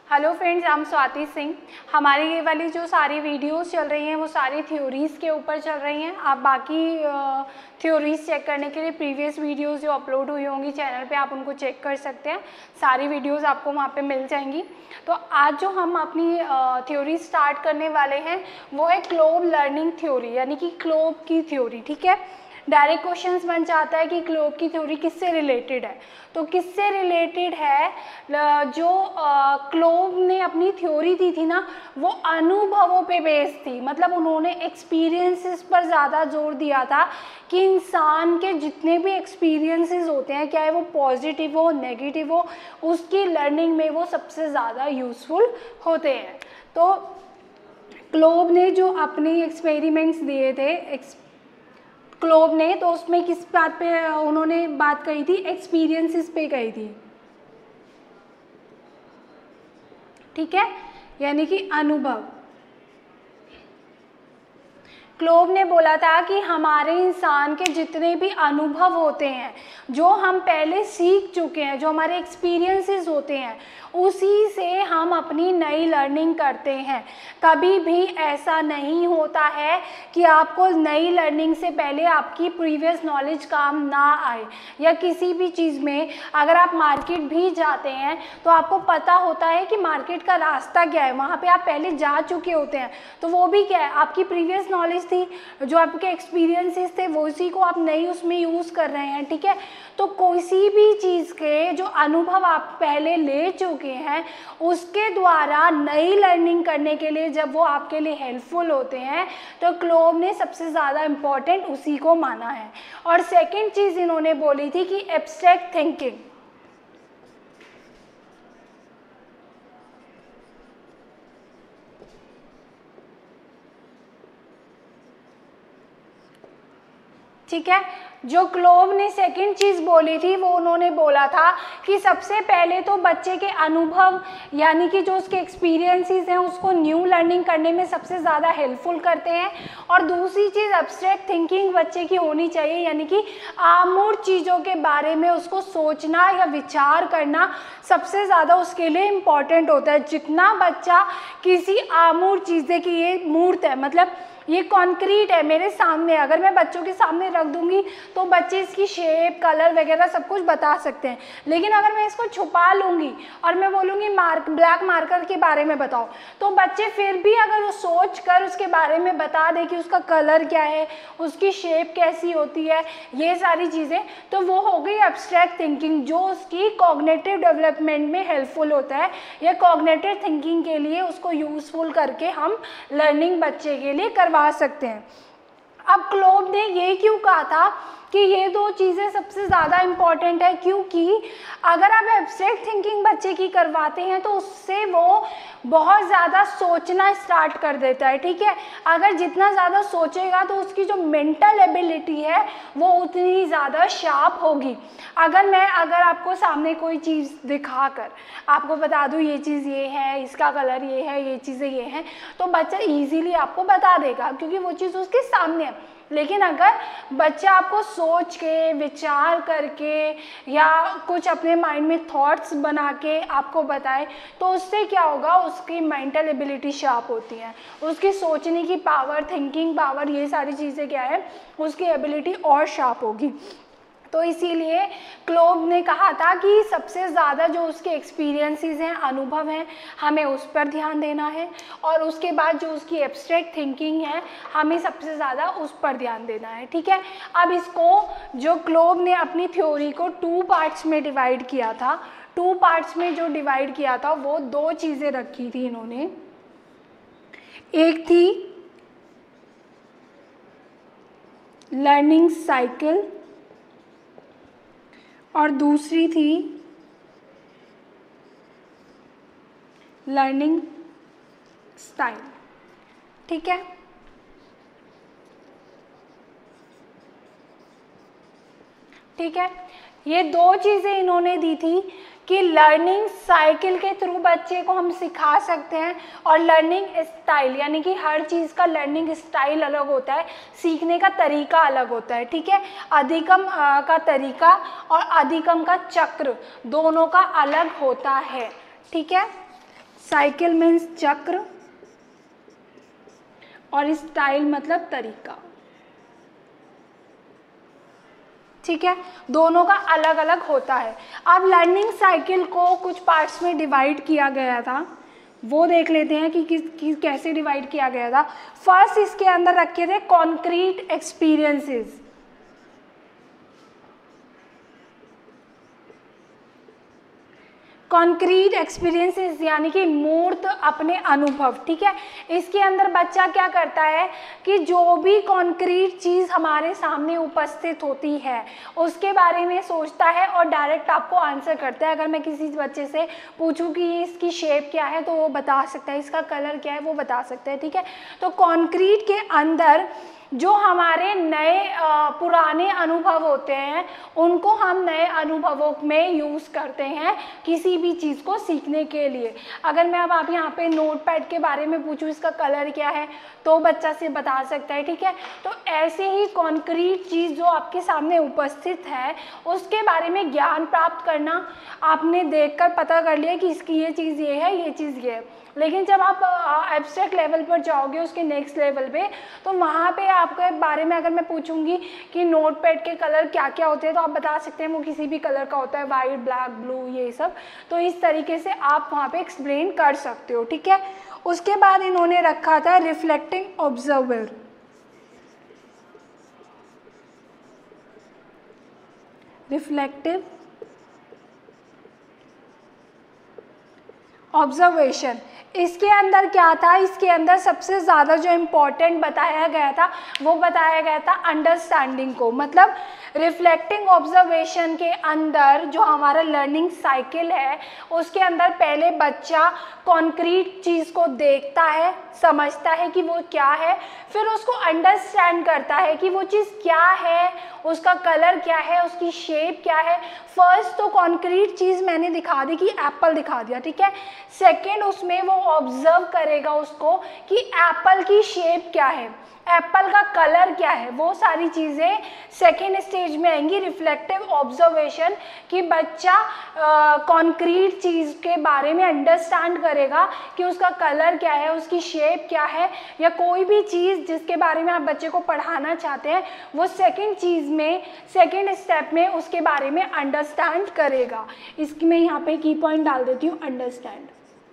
Hello friends, I am Swati Singh. हमारी ये वाली जो सारी वीडियोस चल रही हैं वो सारी थ्योरीज़ के ऊपर चल रही हैं। आप बाकी थ्योरीज़ चेक करने के लिए प्रीवियस वीडियोस जो अपलोड हुई होंगी चैनल पे आप उनको चेक कर सकते हैं। सारी वीडियोस आपको वहाँ पे मिल जाएंगी। तो आज जो हम अपनी थ्योरी स्टार्ट करने वाले हैं वो है क्लोब लर्निंग थ्योरी, यानी कि क्लोब की थ्योरी। ठीक है, डायरेक्ट क्वेश्चंस बन जाता है कि क्लोब की थ्योरी किससे रिलेटेड है। तो किससे रिलेटेड है, जो क्लोब ने अपनी थ्योरी दी थी ना वो अनुभवों पे बेस्ड थी। मतलब उन्होंने एक्सपीरियंसेस पर ज़्यादा जोर दिया था कि इंसान के जितने भी एक्सपीरियंसेस होते हैं, चाहे वो पॉजिटिव हो नेगेटिव हो, उसकी लर्निंग में वो सबसे ज़्यादा यूज़फुल होते हैं। तो क्लोब ने जो अपने एक्सपेरिमेंट्स दिए थे क्लोब ने, तो उसमें किस बात पे उन्होंने बात कही थी, एक्सपीरियंसेस पे कही थी। ठीक है, यानी कि अनुभव। क्लोब ने बोला था कि हमारे इंसान के जितने भी अनुभव होते हैं, जो हम पहले सीख चुके हैं, जो हमारे एक्सपीरियंसेस होते हैं, उसी से हम अपनी नई लर्निंग करते हैं। कभी भी ऐसा नहीं होता है कि आपको नई लर्निंग से पहले आपकी प्रीवियस नॉलेज काम ना आए। या किसी भी चीज़ में अगर आप मार्केट भी जाते हैं तो आपको पता होता है कि मार्केट का रास्ता क्या है, वहाँ पे आप पहले जा चुके होते हैं। तो वो भी क्या है, आपकी प्रीवियस नॉलेज थी, जो आपके एक्सपीरियंसेस थे वो उसी को आप नई उसमें यूज़ कर रहे हैं। ठीक है, तो किसी भी चीज़ के जो अनुभव आप पहले ले चुके हैं उसके द्वारा नई लर्निंग करने के लिए जब वो आपके लिए हेल्पफुल होते हैं तो क्लोब ने सबसे ज़्यादा इम्पॉर्टेंट उसी को माना है। और सेकंड चीज़ इन्होंने बोली थी कि एब्स्ट्रैक्ट थिंकिंग। ठीक है, जो क्लोब ने सेकंड चीज़ बोली थी वो उन्होंने बोला था कि सबसे पहले तो बच्चे के अनुभव यानी कि जो उसके एक्सपीरियंसेस हैं उसको न्यू लर्निंग करने में सबसे ज़्यादा हेल्पफुल करते हैं। और दूसरी चीज़ एब्स्ट्रैक्ट थिंकिंग बच्चे की होनी चाहिए, यानी कि आमूल चीज़ों के बारे में उसको सोचना या विचार करना सबसे ज़्यादा उसके लिए इम्पॉर्टेंट होता है। जितना बच्चा किसी आमूल चीज़ें की, ये मूर्त है, मतलब ये कॉन्क्रीट है मेरे सामने, अगर मैं बच्चों के सामने रख दूंगी तो बच्चे इसकी शेप कलर वगैरह सब कुछ बता सकते हैं। लेकिन अगर मैं इसको छुपा लूँगी और मैं बोलूँगी ब्लैक मार्कर के बारे में बताओ, तो बच्चे फिर भी अगर वो सोच कर उसके बारे में बता दे कि उसका कलर क्या है, उसकी शेप कैसी होती है, ये सारी चीज़ें, तो वो हो गई एब्स्ट्रैक्ट थिंकिंग, जो उसकी कॉग्निटिव डेवलपमेंट में हेल्पफुल होता है। या कॉग्निटिव थिंकिंग के लिए उसको यूज़फुल करके हम लर्निंग बच्चे के लिए करवा सकते हैं। अब क्लोब ने ये क्यों कहा था कि ये दो चीज़ें सबसे ज़्यादा इम्पॉर्टेंट है, क्योंकि अगर आप एब्स्ट्रैक्ट थिंकिंग बच्चे की करवाते हैं तो उससे वो बहुत ज़्यादा सोचना स्टार्ट कर देता है। ठीक है, अगर जितना ज़्यादा सोचेगा तो उसकी जो मेंटल एबिलिटी है वो उतनी ज़्यादा शार्प होगी। अगर आपको सामने कोई चीज़ दिखा कर आपको बता दूँ ये चीज़ ये है, इसका कलर ये है, ये चीज़ें ये हैं, तो बच्चा ईजीली आपको बता देगा क्योंकि वो चीज़ उसके सामने है। लेकिन अगर बच्चा आपको सोच के विचार करके या कुछ अपने माइंड में थॉट्स बना के आपको बताए तो उससे क्या होगा, उसकी मेंटल एबिलिटी शार्प होती है, उसकी सोचने की पावर, थिंकिंग पावर, ये सारी चीज़ें क्या है, उसकी एबिलिटी और शार्प होगी। तो इसीलिए क्लोब ने कहा था कि सबसे ज़्यादा जो उसके एक्सपीरियंसेस हैं, अनुभव हैं, हमें उस पर ध्यान देना है। और उसके बाद जो उसकी एब्स्ट्रैक्ट थिंकिंग है हमें सबसे ज़्यादा उस पर ध्यान देना है। ठीक है, अब इसको जो क्लोब ने अपनी थ्योरी को 2 पार्ट्स में डिवाइड किया था, 2 पार्ट्स में जो डिवाइड किया था वो 2 चीज़ें रखी थी इन्होंने। एक थी लर्निंग साइकिल और दूसरी थी लर्निंग स्टाइल। ठीक है, ठीक है, ये 2 चीज़ें इन्होंने दी थी कि लर्निंग साइकिल के थ्रू बच्चे को हम सिखा सकते हैं और लर्निंग स्टाइल, यानी कि हर चीज़ का लर्निंग स्टाइल अलग होता है, सीखने का तरीका अलग होता है। ठीक है, अधिगम का तरीका और अधिगम का चक्र दोनों का अलग होता है। ठीक है, साइकिल मीन्स चक्र, और स्टाइल मतलब तरीका। ठीक है, दोनों का अलग अलग होता है। अब लर्निंग साइकिल को कुछ पार्ट्स में डिवाइड किया गया था, वो देख लेते हैं कि कैसे डिवाइड किया गया था। फर्स्ट इसके अंदर रखे थे कॉन्क्रीट एक्सपीरियंसेस। कॉन्क्रीट एक्सपीरियंसेस यानी कि मूर्त अपने अनुभव। ठीक है, इसके अंदर बच्चा क्या करता है कि जो भी कॉन्क्रीट चीज़ हमारे सामने उपस्थित होती है उसके बारे में सोचता है और डायरेक्ट आपको आंसर करता है। अगर मैं किसी बच्चे से पूछूं कि ये इसकी शेप क्या है तो वो बता सकता है, इसका कलर क्या है वो बता सकता है। ठीक है, तो कॉन्क्रीट के अंदर जो हमारे नए पुराने अनुभव होते हैं उनको हम नए अनुभवों में यूज़ करते हैं किसी भी चीज़ को सीखने के लिए। अगर मैं अब आप यहाँ पे नोटपैड के बारे में पूछूँ इसका कलर क्या है तो बच्चा से बता सकता है। ठीक है, तो ऐसे ही कॉन्क्रीट चीज़ जो आपके सामने उपस्थित है उसके बारे में ज्ञान प्राप्त करना, आपने देखकर पता कर लिया कि इसकी ये चीज़ ये है, ये चीज़ ये है। लेकिन जब आप एब्स्ट्रैक्ट लेवल पर जाओगे उसके नेक्स्ट लेवल पे, तो वहाँ पे आपके बारे में अगर मैं पूछूंगी कि नोटपैड के कलर क्या क्या होते हैं तो आप बता सकते हैं वो किसी भी कलर का होता है, वाइट, ब्लैक, ब्लू, ये सब। तो इस तरीके से आप वहाँ पे एक्सप्लेन कर सकते हो। ठीक है, उसके बाद इन्होंने रखा था रिफ्लेक्टिंग ऑब्जर्वर। रिफ्लेक्टिव ऑब्जर्वेशन, इसके अंदर क्या था, इसके अंदर सबसे ज़्यादा जो इम्पोर्टेंट बताया गया था वो बताया गया था अंडरस्टैंडिंग को। मतलब रिफ्लेक्टिंग ऑब्जर्वेशन के अंदर जो हमारा लर्निंग साइकिल है उसके अंदर पहले बच्चा कॉन्क्रीट चीज़ को देखता है, समझता है कि वो क्या है, फिर उसको अंडरस्टैंड करता है कि वो चीज़ क्या है, उसका कलर क्या है, उसकी शेप क्या है। फर्स्ट तो कॉन्क्रीट चीज़ मैंने दिखा दी कि एप्पल दिखा दिया। ठीक है, सेकेंड उसमें वो ऑब्जर्व करेगा उसको कि एप्पल की शेप क्या है, एप्पल का कलर क्या है, वो सारी चीज़ें सेकेंड स्टेज में आएंगी रिफ्लेक्टिव ऑब्जर्वेशन। कि बच्चा कॉन्क्रीट चीज़ के बारे में अंडरस्टैंड करेगा कि उसका कलर क्या है, उसकी शेप क्या है, या कोई भी चीज़ जिसके बारे में आप बच्चे को पढ़ाना चाहते हैं वो सेकेंड चीज़ में, सेकेंड स्टेप में उसके बारे में अंडरस्टैंड करेगा। इसकी मैं यहाँ पे की पॉइंट डाल देती हूँ, अंडरस्टैंड।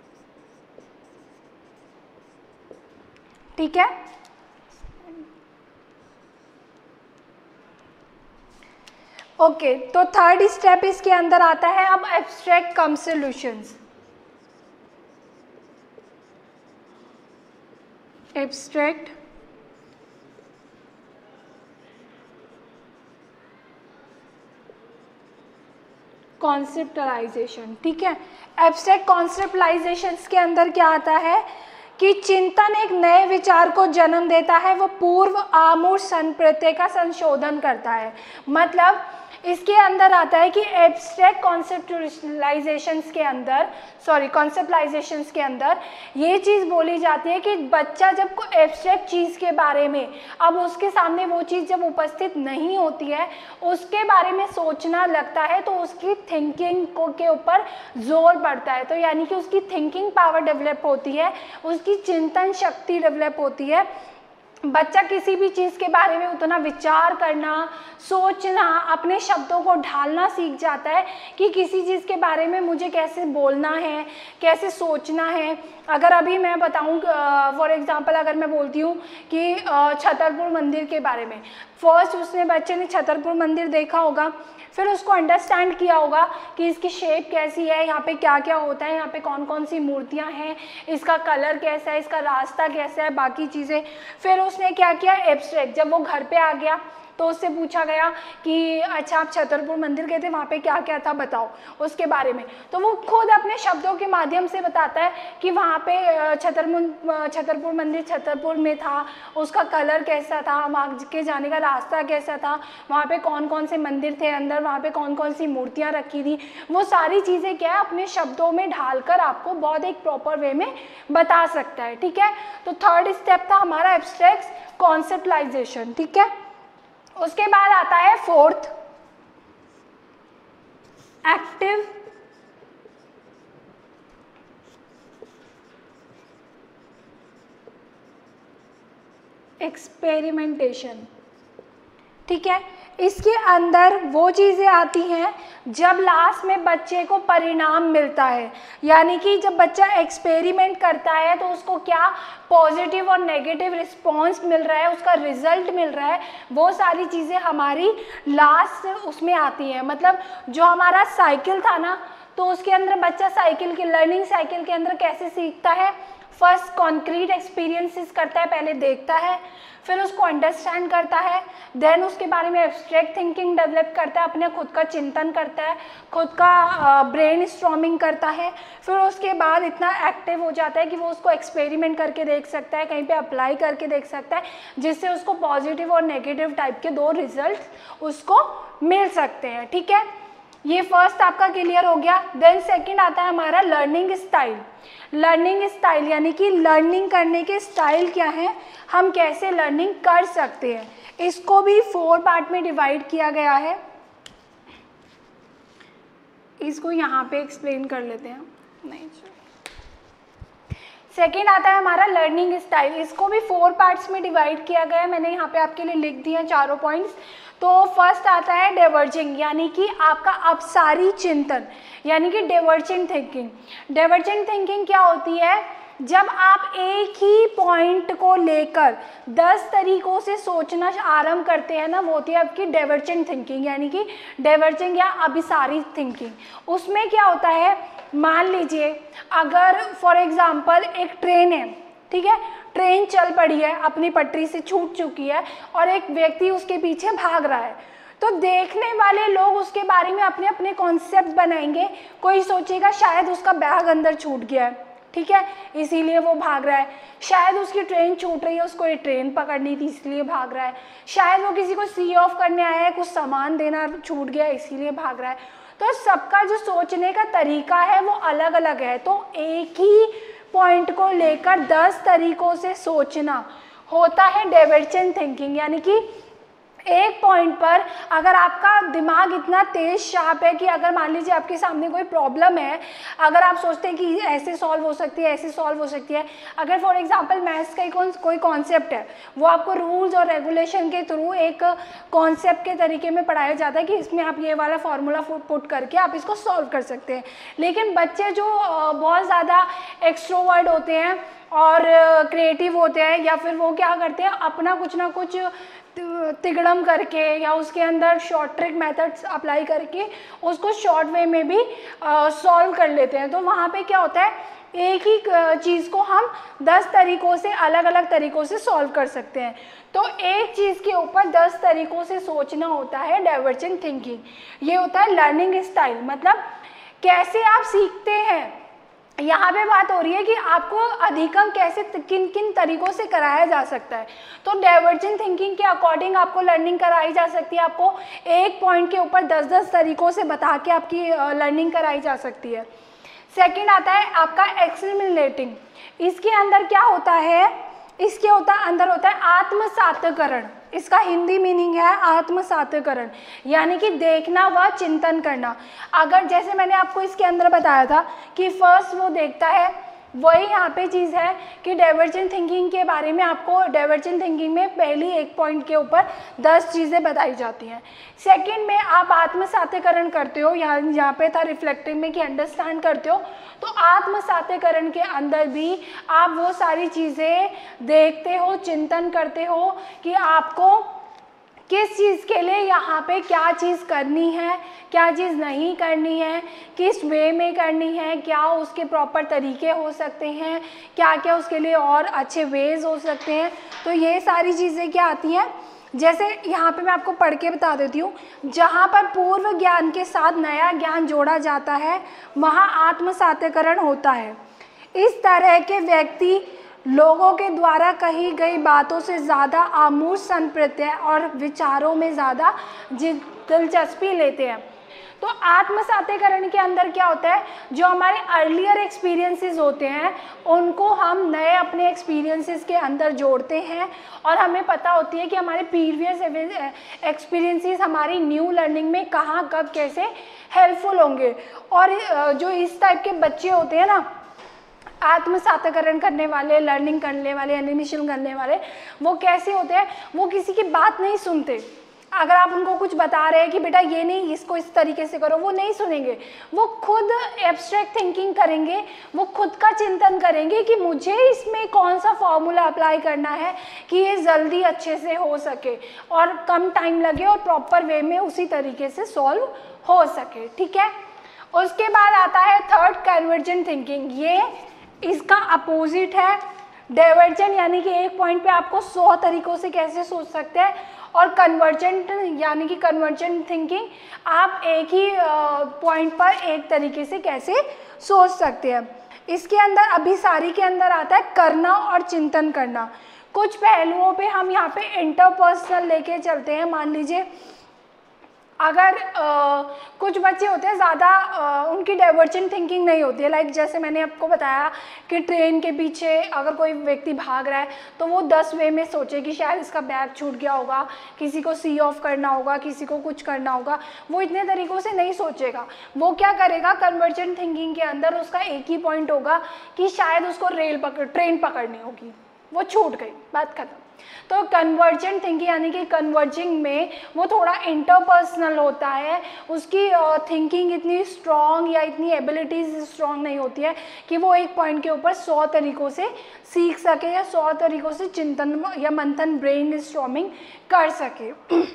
ठीक है, ओके, तो थर्ड स्टेप इसके अंदर आता है अब एब्स्ट्रैक्ट कम सॉल्यूशंस। Abstract conceptualization. ठीक है, एब्स्ट्रैक्ट कॉन्सेप्टलाइजेशन के अंदर क्या आता है कि चिंतन एक नए विचार को जन्म देता है, वो पूर्व आमूल संप्रत्यय का संशोधन करता है। मतलब इसके अंदर आता है कि एब्स्ट्रैक्ट कॉन्सेप्टलाइजेशंस के अंदर, कॉन्सेप्टलाइजेशंस के अंदर ये चीज़ बोली जाती है कि बच्चा जब कोई एब्स्ट्रैक्ट चीज़ के बारे में, अब उसके सामने वो चीज़ जब उपस्थित नहीं होती है, उसके बारे में सोचना लगता है तो उसकी थिंकिंग के ऊपर जोर पड़ता है। तो यानी कि उसकी थिंकिंग पावर डेवलप होती है, उसकी चिंतन शक्ति डेवलप होती है। बच्चा किसी भी चीज़ के बारे में उतना विचार करना, सोचना, अपने शब्दों को ढालना सीख जाता है कि किसी चीज़ के बारे में मुझे कैसे बोलना है, कैसे सोचना है। अगर अभी मैं बताऊं फॉर एग्जांपल, अगर मैं बोलती हूँ कि छतरपुर मंदिर के बारे में, फर्स्ट उसने बच्चे ने छतरपुर मंदिर देखा होगा, फिर उसको अंडरस्टैंड किया होगा कि इसकी शेप कैसी है, यहाँ पे क्या क्या होता है, यहाँ पे कौन कौन सी मूर्तियाँ हैं, इसका कलर कैसा है, इसका रास्ता कैसा है, बाकी चीज़ें। फिर उसने क्या किया, एब्स्ट्रैक्ट, जब वो घर पे आ गया तो उससे पूछा गया कि अच्छा आप छतरपुर मंदिर गए थे, वहाँ पे क्या क्या था बताओ उसके बारे में। तो वो खुद अपने शब्दों के माध्यम से बताता है कि वहाँ पे छतरपुर मंदिर छतरपुर में था, उसका कलर कैसा था, वहाँ के जाने का रास्ता कैसा था, वहाँ पे कौन कौन से मंदिर थे अंदर, वहाँ पे कौन कौन सी मूर्तियाँ रखी थी, वो सारी चीज़ें क्या है अपने शब्दों में ढालकर आपको बहुत एक प्रॉपर वे में बता सकता है। ठीक है, तो थर्ड स्टेप था हमारा एब्स्ट्रैक्ट कॉन्सेप्टलाइजेशन। ठीक है, उसके बाद आता है फोर्थ, एक्टिव एक्सपेरिमेंटेशन। ठीक है, इसके अंदर वो चीज़ें आती हैं जब लास्ट में बच्चे को परिणाम मिलता है, यानी कि जब बच्चा एक्सपेरिमेंट करता है तो उसको क्या पॉजिटिव और नेगेटिव रिस्पॉन्स मिल रहा है, उसका रिजल्ट मिल रहा है, वो सारी चीज़ें हमारी लास्ट उसमें आती हैं। मतलब जो हमारा साइकिल था ना, तो उसके अंदर बच्चा साइकिल के लर्निंग साइकिल के अंदर कैसे सीखता है, फर्स्ट कॉन्क्रीट एक्सपीरियंसेस करता है, पहले देखता है, फिर उसको अंडरस्टैंड करता है, देन उसके बारे में एब्स्ट्रैक्ट थिंकिंग डेवलप करता है, अपने खुद का चिंतन करता है, खुद का ब्रेन स्टॉर्मिंग करता है, फिर उसके बाद इतना एक्टिव हो जाता है कि वो उसको एक्सपेरिमेंट करके देख सकता है, कहीं पे अप्लाई करके देख सकता है, जिससे उसको पॉजिटिव और नेगेटिव टाइप के दो रिजल्ट उसको मिल सकते हैं। ठीक है, ये फर्स्ट आपका क्लियर हो गया। देन सेकंड आता है हमारा लर्निंग स्टाइल। लर्निंग स्टाइल यानी कि लर्निंग करने के स्टाइल क्या है, हम कैसे लर्निंग कर सकते हैं, इसको भी 4 पार्ट में डिवाइड किया गया है। इसको यहाँ पे एक्सप्लेन कर लेते हैं। नहीं, सेकेंड आता है हमारा लर्निंग स्टाइल, इसको भी 4 पार्ट्स में डिवाइड किया गया है, मैंने यहाँ पे आपके लिए लिख दिए हैं चारों पॉइंट्स। तो फर्स्ट आता है डाइवर्जिंग, यानी कि आपका अपसारी चिंतन, यानी कि डाइवर्जेंट थिंकिंग। डाइवर्जेंट थिंकिंग क्या होती है, जब आप एक ही पॉइंट को लेकर 10 तरीकों से सोचना आरंभ करते हैं ना, वो होती है आपकी डाइवर्जेंट थिंकिंग, यानी कि डाइवर्जिंग या अभिसारी थिंकिंग। उसमें क्या होता है, मान लीजिए अगर फॉर एग्जांपल एक ट्रेन है, ठीक है, ट्रेन चल पड़ी है, अपनी पटरी से छूट चुकी है और एक व्यक्ति उसके पीछे भाग रहा है, तो देखने वाले लोग उसके बारे में अपने अपने कॉन्सेप्ट बनाएंगे। कोई सोचेगा शायद उसका बैग अंदर छूट गया है, ठीक है, इसीलिए वो भाग रहा है। शायद उसकी ट्रेन छूट रही है, उसको ये ट्रेन पकड़नी थी इसलिए भाग रहा है। शायद वो किसी को सी ऑफ करने आया है, कुछ सामान देना छूट गया इसीलिए भाग रहा है। तो सबका जो सोचने का तरीका है वो अलग अलग है। तो एक ही पॉइंट को लेकर 10 तरीकों से सोचना होता है डाइवर्जेंट थिंकिंग, यानी कि एक पॉइंट पर अगर आपका दिमाग इतना तेज शार्प है कि अगर मान लीजिए आपके सामने कोई प्रॉब्लम है, अगर आप सोचते हैं कि ऐसे सॉल्व हो सकती है, ऐसे सॉल्व हो सकती है, अगर फॉर एग्जांपल मैथ्स का कोई कॉन्सेप्ट है, वो आपको रूल्स और रेगुलेशन के थ्रू एक कॉन्सेप्ट के तरीके में पढ़ाया जाता है कि इसमें आप ये वाला फार्मूला पुट करके आप इसको सॉल्व कर सकते हैं। लेकिन बच्चे जो बहुत ज़्यादा एक्सट्रोवर्ट होते हैं और क्रिएटिव होते हैं, या फिर वो क्या करते हैं, अपना कुछ ना कुछ तिगड़म करके या उसके अंदर शॉर्ट ट्रिक मेथड्स अप्लाई करके उसको शॉर्ट वे में भी सॉल्व कर लेते हैं। तो वहाँ पे क्या होता है, एक ही चीज़ को हम 10 तरीकों से अलग अलग तरीकों से सॉल्व कर सकते हैं। तो एक चीज़ के ऊपर 10 तरीकों से सोचना होता है डाइवर्जेंट थिंकिंग। ये होता है लर्निंग स्टाइल, मतलब कैसे आप सीखते हैं। यहाँ पे बात हो रही है कि आपको अधिगम कैसे किन किन तरीकों से कराया जा सकता है। तो डाइवर्जेंट थिंकिंग के अकॉर्डिंग आपको लर्निंग कराई जा सकती है। आपको एक पॉइंट के ऊपर 10-10 तरीकों से बता के आपकी लर्निंग कराई जा सकती है। सेकंड आता है आपका एक्सिमिलेटिंग। इसके अंदर क्या होता है, इसके अंदर होता है आत्मसातकरण। इसका हिंदी मीनिंग है आत्मसातकरण, यानी कि देखना व चिंतन करना। अगर जैसे मैंने आपको इसके अंदर बताया था कि फर्स्ट वो देखता है, वही यहाँ पे चीज़ है कि डाइवर्जेंट थिंकिंग के बारे में आपको डाइवर्जेंट थिंकिंग में पहली एक पॉइंट के ऊपर 10 चीज़ें बताई जाती हैं। सेकंड में आप आत्मसातकरण करते हो, यहाँ पे था रिफ्लेक्टिव में कि अंडरस्टैंड करते हो। तो आत्मसातकरण के अंदर भी आप वो सारी चीज़ें देखते हो, चिंतन करते हो कि आपको किस चीज़ के लिए यहाँ पे क्या चीज़ करनी है, क्या चीज़ नहीं करनी है, किस वे में करनी है, क्या उसके प्रॉपर तरीके हो सकते हैं, क्या क्या उसके लिए और अच्छे वेज हो सकते हैं। तो ये सारी चीज़ें क्या आती हैं, जैसे यहाँ पे मैं आपको पढ़ के बता देती हूँ, जहाँ पर पूर्व ज्ञान के साथ नया ज्ञान जोड़ा जाता है वहाँ आत्मसातकरण होता है। इस तरह के व्यक्ति लोगों के द्वारा कही गई बातों से ज़्यादा आमूल संप्रत्यय और विचारों में ज़्यादा दिलचस्पी लेते हैं। तो आत्मसातकरण के अंदर क्या होता है, जो हमारे अर्लियर एक्सपीरियंसेस होते हैं उनको हम नए अपने एक्सपीरियंसेस के अंदर जोड़ते हैं और हमें पता होती है कि हमारे प्रीवियस एक्सपीरियंसेस हमारी न्यू लर्निंग में कहाँ कब कैसे हेल्पफुल होंगे। और जो इस टाइप के बच्चे होते हैं ना, आत्मसातकरण करने वाले, लर्निंग करने वाले, एनिमेशन करने वाले, वो कैसे होते हैं, वो किसी की बात नहीं सुनते। अगर आप उनको कुछ बता रहे हैं कि बेटा ये नहीं, इसको इस तरीके से करो, वो नहीं सुनेंगे, वो खुद एब्स्ट्रैक्ट थिंकिंग करेंगे, वो खुद का चिंतन करेंगे कि मुझे इसमें कौन सा फॉर्मूला अप्लाई करना है कि ये जल्दी अच्छे से हो सके और कम टाइम लगे और प्रॉपर वे में उसी तरीके से सॉल्व हो सके। ठीक है, उसके बाद आता है थर्ड, कन्वर्जेंट थिंकिंग। ये इसका अपोजिट है डाइवर्जेंट, यानी कि एक पॉइंट पे आपको 100 तरीकों से कैसे सोच सकते हैं, और कन्वर्जेंट यानी कि कन्वर्जेंट थिंकिंग, आप एक ही पॉइंट पर एक तरीके से कैसे सोच सकते हैं। इसके अंदर अभिसारी के अंदर आता है करना और चिंतन करना। कुछ पहलुओं पे हम यहाँ पे इंटरपर्सनल लेके चलते हैं। मान लीजिए अगर कुछ बच्चे होते हैं ज़्यादा उनकी डाइवर्जेंट थिंकिंग नहीं होती है, लाइक जैसे मैंने आपको बताया कि ट्रेन के पीछे अगर कोई व्यक्ति भाग रहा है तो वो 10 वे में सोचे कि शायद इसका बैग छूट गया होगा, किसी को सी ऑफ करना होगा, किसी को कुछ करना होगा, वो इतने तरीक़ों से नहीं सोचेगा। वो क्या करेगा, कन्वर्जेंट थिंकिंग के अंदर उसका एक ही पॉइंट होगा कि शायद उसको ट्रेन पकड़नी होगी, वो छूट गई, बात खत्म। तो कन्वर्जेंट थिंकिंग यानी कि कन्वर्जिंग में वो थोड़ा इंटरपर्सनल होता है, उसकी थिंकिंग इतनी स्ट्रॉन्ग या इतनी एबिलिटीज स्ट्रॉन्ग नहीं होती है कि वो एक पॉइंट के ऊपर 100 तरीक़ों से सीख सके या 100 तरीक़ों से चिंतन या मंथन, ब्रेन स्टॉर्मिंग कर सके।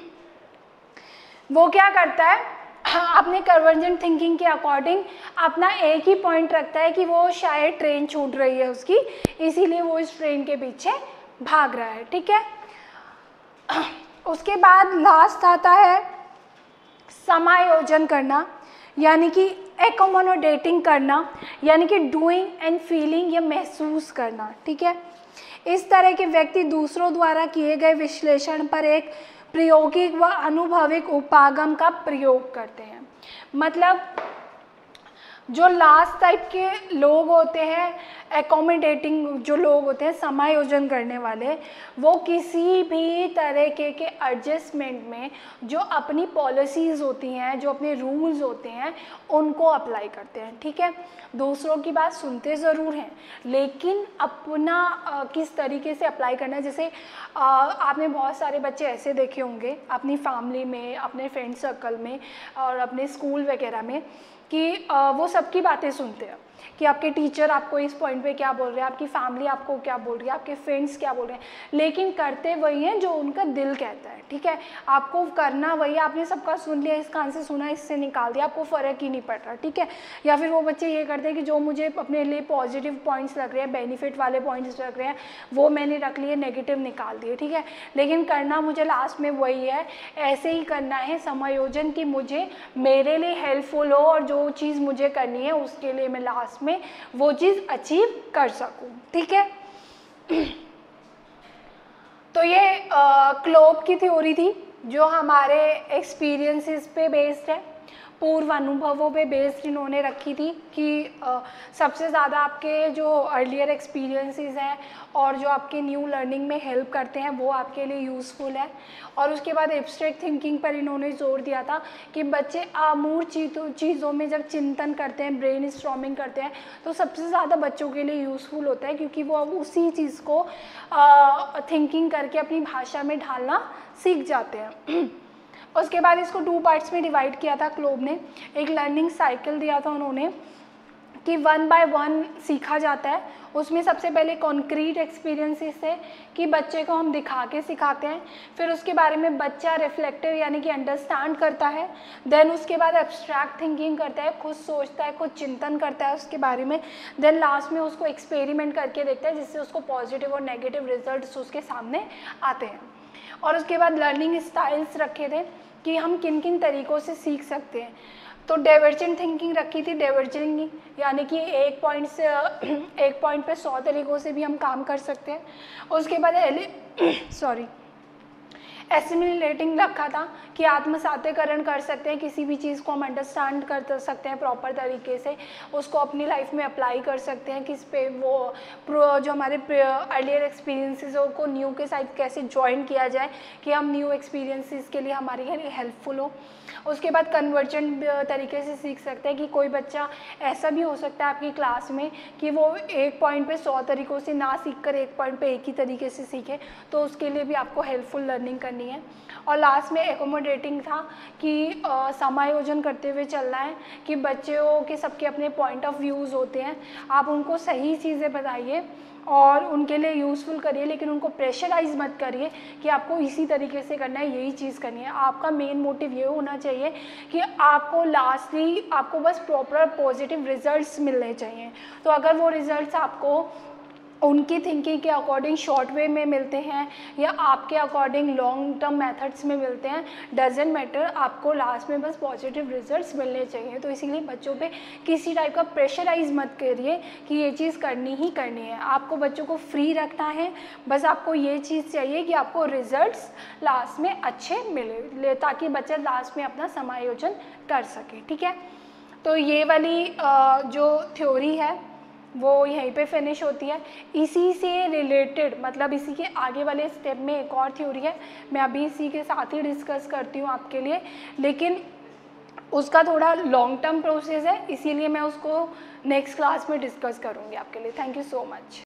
वो क्या करता है, अपने कन्वर्जेंट थिंकिंग के अकॉर्डिंग अपना एक ही पॉइंट रखता है कि वो शायद ट्रेन छूट रही है उसकी, इसीलिए वो इस ट्रेन के पीछे भाग रहा है। ठीक है, उसके बाद लास्ट आता है समायोजन करना, यानी कि एकोमोडेटिंग करना, यानी कि डूइंग एंड फीलिंग या महसूस करना। ठीक है, इस तरह के व्यक्ति दूसरों द्वारा किए गए विश्लेषण पर एक प्रायोगिक व अनुभविक उपागम का प्रयोग करते हैं। मतलब जो लास्ट टाइप के लोग होते हैं, एकोमोडेटिंग जो लोग होते हैं, समायोजन करने वाले, वो किसी भी तरीके के एडजस्टमेंट में जो अपनी पॉलिसीज़ होती हैं, जो अपने रूल्स होते हैं, उनको अप्लाई करते हैं। ठीक है, दूसरों की बात सुनते ज़रूर हैं, लेकिन अपना किस तरीके से अप्लाई करना है। जैसे आपने बहुत सारे बच्चे ऐसे देखे होंगे अपनी फैमिली में, अपने फ्रेंड सर्कल में और अपने स्कूल वगैरह में कि वो सबकी बातें सुनते हैं कि आपके टीचर आपको इस पॉइंट पे क्या बोल रहे हैं, आपकी फैमिली आपको क्या बोल रही है, आपके फ्रेंड्स क्या बोल रहे हैं, लेकिन करते वही हैं जो उनका दिल कहता है। ठीक है, आपको करना वही, आपने सबका सुन लिया, इस कान से सुना, इससे निकाल दिया, आपको फ़र्क ही नहीं पड़ रहा। ठीक है, या फिर वो बच्चे ये करते हैं कि जो मुझे अपने लिए पॉजिटिव पॉइंट्स लग रहे हैं, बेनिफिट वाले पॉइंट्स लग रहे हैं, वो मैंने रख लिए, नेगेटिव निकाल दिए। ठीक है, लेकिन करना मुझे लास्ट में वही है, ऐसे ही करना है समायोजन कि मुझे मेरे लिए हेल्पफुल हो और जो चीज़ मुझे करनी है उसके लिए मैं लास्ट में वो चीज़ अचीव कर सकूं। ठीक है, तो ये क्लोब की थ्योरी थी जो हमारे एक्सपीरियंसेस पे बेस्ड है, पूर्व अनुभवों पे बेस्ड इन्होंने रखी थी कि सबसे ज़्यादा आपके जो अर्लियर एक्सपीरियंसेस हैं और जो आपके न्यू लर्निंग में हेल्प करते हैं वो आपके लिए यूज़फुल है। और उसके बाद एब्स्ट्रैक्ट थिंकिंग पर इन्होंने जोर दिया था कि बच्चे आमूल चीज़ों में जब चिंतन करते हैं, ब्रेन स्टॉर्मिंग करते हैं, तो सबसे ज़्यादा बच्चों के लिए यूज़फुल होता है, क्योंकि वो अब उसी चीज़ को थिंकिंग करके अपनी भाषा में ढालना सीख जाते हैं। उसके बाद इसको 2 पार्ट्स में डिवाइड किया था क्लोब ने। एक लर्निंग साइकिल दिया था उन्होंने कि 1 बाय 1 सीखा जाता है। उसमें सबसे पहले कॉन्क्रीट एक्सपीरियंसेस है कि बच्चे को हम दिखा के सिखाते हैं, फिर उसके बारे में बच्चा रिफ्लेक्टिव यानी कि अंडरस्टैंड करता है, देन उसके बाद एब्स्ट्रैक्ट थिंकिंग करता है, खुद सोचता है, खुद चिंतन करता है उसके बारे में, देन लास्ट में उसको एक्सपेरिमेंट करके देखता है जिससे उसको पॉजिटिव और नेगेटिव रिजल्ट्स उसके सामने आते हैं। और उसके बाद लर्निंग स्टाइल्स रखे थे कि हम किन किन तरीक़ों से सीख सकते हैं। तो डाइवर्जेंट थिंकिंग रखी थी, डाइवर्जिंग यानी कि एक पॉइंट पे 100 तरीक़ों से भी हम काम कर सकते हैं। उसके बाद एसिमिलेटिंग रखा था कि आत्मसातीकरण कर सकते हैं, किसी भी चीज़ को हम अंडरस्टैंड कर सकते हैं प्रॉपर तरीके से, उसको अपनी लाइफ में अप्लाई कर सकते हैं, किस पे वो जो हमारे अर्लियर एक्सपीरियंसेस है उनको न्यू के साथ कैसे ज्वाइन किया जाए कि हम न्यू एक्सपीरियंसेस के लिए हमारे लिए हेल्पफुल हो। उसके बाद कन्वर्जेंट तरीके से सीख सकते हैं कि कोई बच्चा ऐसा भी हो सकता है आपकी क्लास में कि वो एक पॉइंट पे 100 तरीक़ों से ना सीख कर एक पॉइंट पे एक ही तरीके से सीखे, तो उसके लिए भी आपको हेल्पफुल लर्निंग करनी है। और लास्ट में एकोमोडेटिंग था कि समायोजन करते हुए चलना है कि बच्चों के सबके अपने पॉइंट ऑफ व्यूज़ होते हैं, आप उनको सही चीज़ें बताइए और उनके लिए यूज़फुल करिए, लेकिन उनको प्रेशराइज मत करिए कि आपको इसी तरीके से करना है, यही चीज़ करनी है। आपका मेन मोटिव ये होना चाहिए कि आपको लास्टली आपको बस प्रॉपर पॉजिटिव रिजल्ट्स मिलने चाहिए। तो अगर वो रिजल्ट्स आपको उनकी थिंकिंग के अकॉर्डिंग शॉर्ट वे में मिलते हैं या आपके अकॉर्डिंग लॉन्ग टर्म मेथड्स में मिलते हैं, डजेंट मैटर, आपको लास्ट में बस पॉजिटिव रिजल्ट्स मिलने चाहिए। तो इसीलिए बच्चों पे किसी टाइप का प्रेशराइज मत करिए कि ये चीज़ करनी ही करनी है। आपको बच्चों को फ्री रखना है, बस आपको ये चीज़ चाहिए कि आपको रिजल्ट्स लास्ट में अच्छे मिले ताकि बच्चा लास्ट में अपना समायोजन कर सके। ठीक है, तो ये वाली जो थ्योरी है वो यहीं पे फिनिश होती है। इसी से रिलेटेड मतलब इसी के आगे वाले स्टेप में एक और थ्योरी है, मैं अभी इसी के साथ ही डिस्कस करती हूँ आपके लिए, लेकिन उसका थोड़ा लॉन्ग टर्म प्रोसेस है, इसीलिए मैं उसको नेक्स्ट क्लास में डिस्कस करूँगी आपके लिए। Thank you so much.